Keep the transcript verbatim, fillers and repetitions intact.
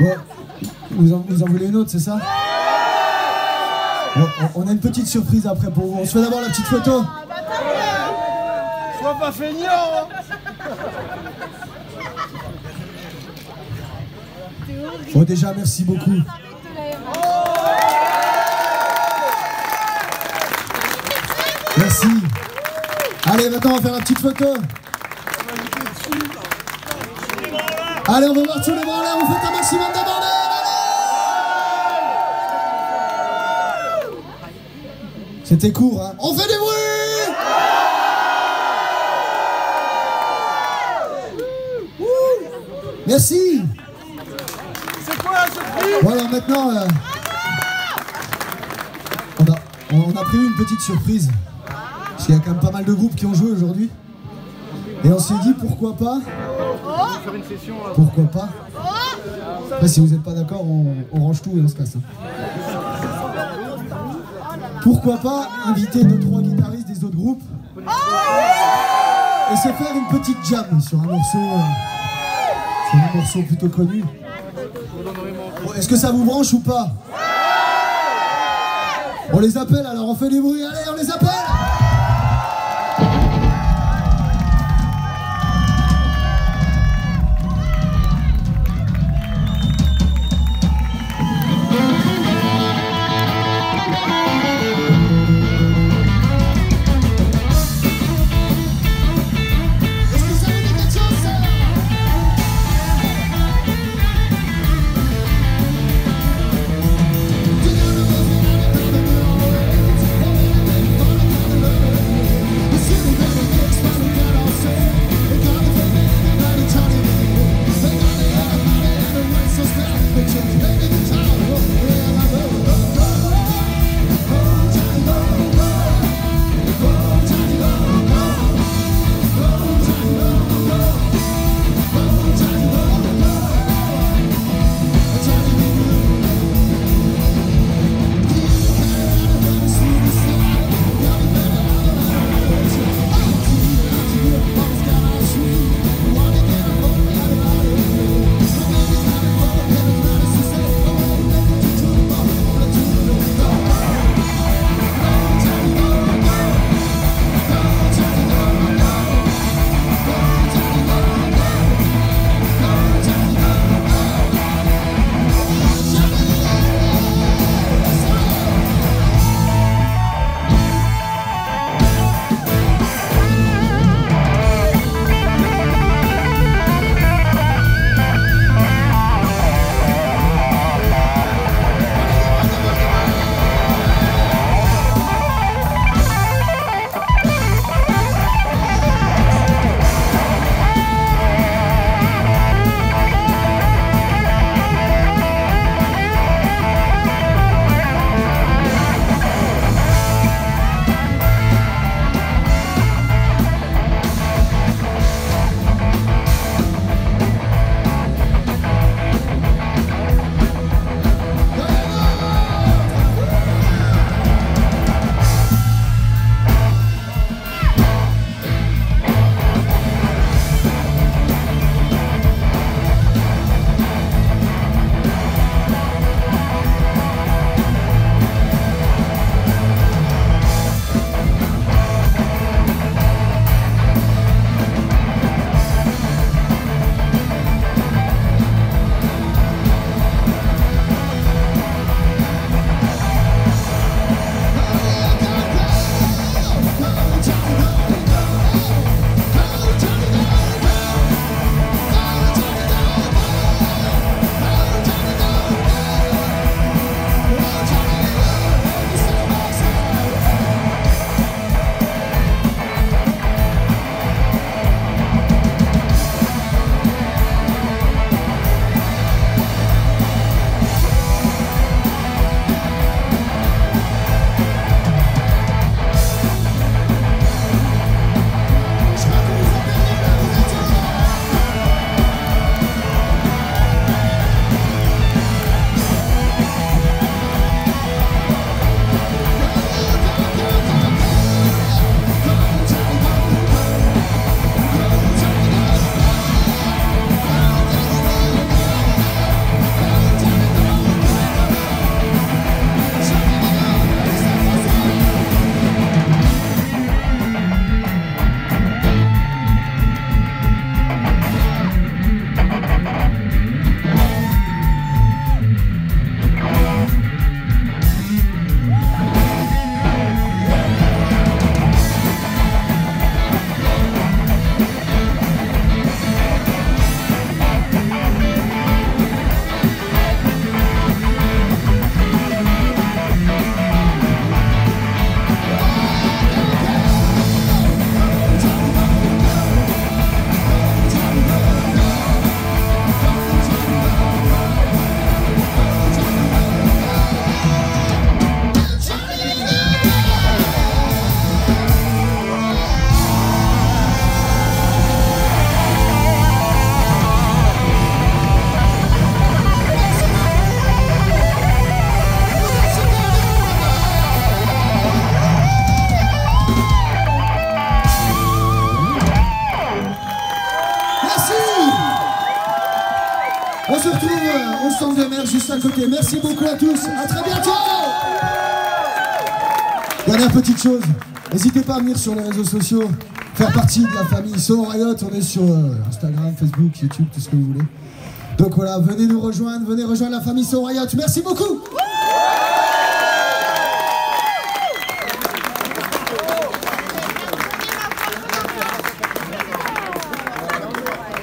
Ouais. Vous en, vous en voulez une autre, c'est ça? Bon, on a une petite surprise après pour vous. On se fait d'abord la petite photo. Sois pas feignant. Bon, déjà, merci beaucoup. Merci. Allez, maintenant, on va faire la petite photo. Allez, on va voir tous les bras là. Vous faites un maximum de bordel. C'était court, hein. On fait des bruits. Merci. C'est quoi la surprise? Voilà, maintenant, euh, on, a, on a prévu une petite surprise. Parce qu'il y a quand même pas mal de groupes qui ont joué aujourd'hui. Et on s'est dit, pourquoi pas? Pourquoi pas? Après, si vous n'êtes pas d'accord, on, on range tout et on se casse. Hein. Pourquoi pas inviter deux trois guitaristes des autres groupes et se faire une petite jam sur un morceau, euh, sur un morceau plutôt connu. Bon, est-ce que ça vous branche ou pas? On les appelle alors, on fait du bruit, allez, on les appelle! se retrouve euh, au stand de mer juste à côté. Merci beaucoup à tous. À très bientôt. Dernière petite chose. N'hésitez pas à venir sur les réseaux sociaux, faire partie de la famille So Riot. On est sur euh, Instagram, Facebook, YouTube, tout ce que vous voulez. Donc voilà, venez nous rejoindre, venez rejoindre la famille So Riot. Merci beaucoup.